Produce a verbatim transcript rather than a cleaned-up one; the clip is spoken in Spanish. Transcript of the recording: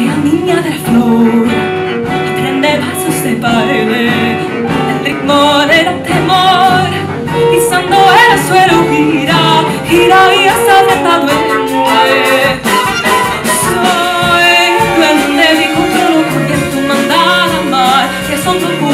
la niña de la flor, el tren de pasos de baile, el ritmo le da temor, pisando el suelo gira, gira y hasta hasta duele. Soy duende, mi controlo porque tú mandas a amar, que son tu